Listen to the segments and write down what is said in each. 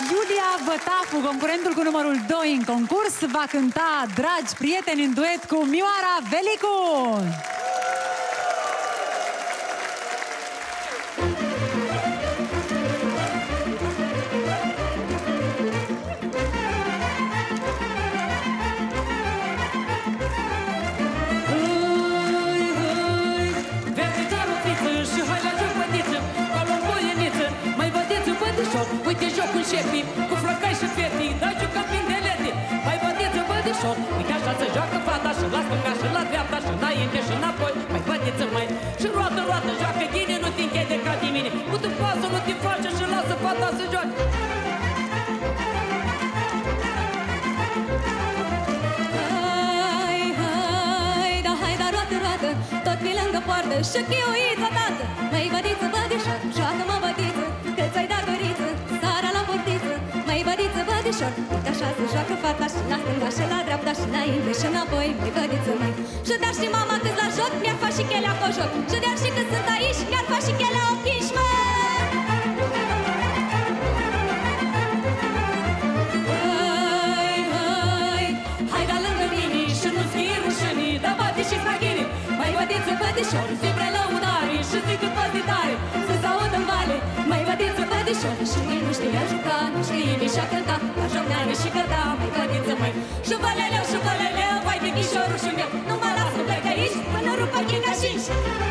Iulia Bătafu, concurentul cu numărul 2 în concurs, va cânta Dragi prieteni în duet cu Mioara Velicu. Uite jocul șefii, cu flăcăi și fetii, dă jucăm pindelete. Mai bădeți în bădișor, uite așa se joacă fata, și la stânga și la dreapta, și înainte și înapoi. Mai bădeți mai și roată, roată, joacă ghine, nu te închide ca de mine. Nu te pasă, nu te face și lasă fata să joace. Hai, hai, da hai, da roată, roată, tot pe lângă poartă și chioița tată. Mai bădiță, bădișor, joacă-mă bădiță, că ți-ai dat doriță, sara la portiță. Mai bădiță, bădișor, uite așa se joacă fata, și la stânga și la dreapta, și înainte și înapoi. Mai bădiță, mai. Și dar și mama cât la joc, mi-ar fa și chelea cu joc. Și dar și când sunt aici, mi-ar fa și chelea ochiși, mă. Hai, hai, hai da lângă mine și nu-ți fie rușinii, da bate și smaghini. Mai bădiță, bădișor, zi-mi lăudare și zi cât poți de tare, să-ți aud în vale. Mai bădiță, bădișor, și el nu știa juca, nu știe nici a cânta, la joc n-are și cânta. Mai bădiță, mai. Și văleleu, vai bichișorul și meu, nu mă las să plec aici până rupă chinga și-nci.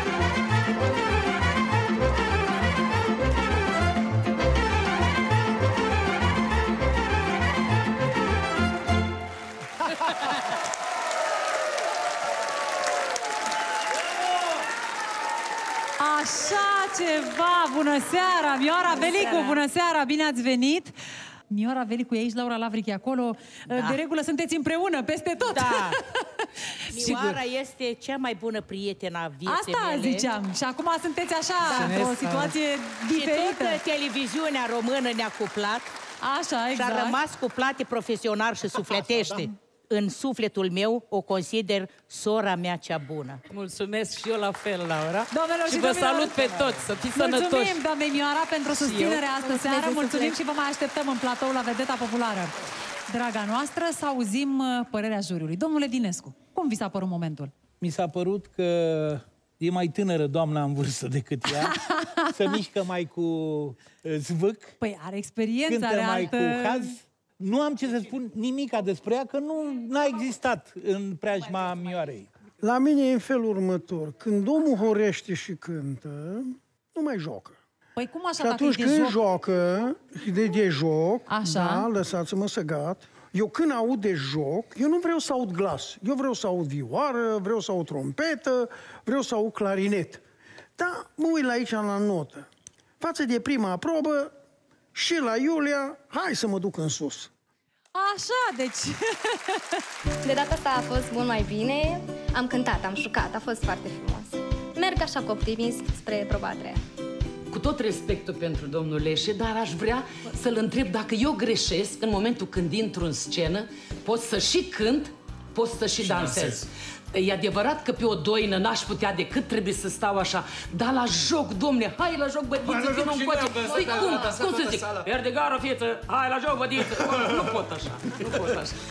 Așa ceva! Bună seara! Mioara Velicu, bună seara! Bine ați venit! Mioara Velicu e aici, Laura Lavric e acolo. Da. De regulă sunteți împreună, peste tot. Da. Mioara este cea mai bună prietenă a vieții Asta mele. ziceam. Și acum sunteți așa, într-o situație diferită. Și toată televiziunea română ne-a cuplat. Așa, exact. Și a rămas cuplate profesional și sufletește. În sufletul meu o consider sora mea cea bună. Mulțumesc și eu la fel, Laura. Doamnelor și vă salut pe toți, să fiți sănătoși. Mulțumim, doamne Mioara, pentru susținerea astă seară. Mulțumim și vă mai așteptăm în platou la Vedeta Populară. Draga noastră, să auzim părerea juriului. Domnule Dinescu, cum vi s-a părut momentul? Mi s-a părut că e mai tânără doamna în vârstă decât ea, se mișcă mai cu zvâc, Păi are experiență, cântă are mai altă... cu haz. Nu am ce să spun nimica despre ea, că nu a existat în preajma Mioarei. La mine e în felul următor. Când omul horește și cântă, nu mai joacă. Păi cum așa, Și dacă atunci e de când joc? joacă, de joc, Așa. da, lăsați-mă să gat, eu când aud de joc, eu nu vreau să aud glas. Eu vreau să aud vioară, vreau să aud trompetă, vreau să aud clarinet. Dar mă uit la aici la notă. Față de prima probă, și la Iulia, hai să mă duc în sus. Așa, deci... De data asta a fost mult mai bine. Am cântat, am jucat, a fost foarte frumos. Merg așa cu optimism spre proba a treia. Cu tot respectul pentru domnul Leșe, dar aș vrea să-l întreb dacă eu greșesc în momentul când intru în scenă, pot să și cânt, pot să și dansez. E adevărat că pe o doină n-aș putea decât, trebuie să stau așa. Dar la joc, domne, hai la joc, bădiță, vină încoace. Păi cum să zic? Erdegară, fieță, hai la joc, bădiță. Nu pot așa, nu pot așa.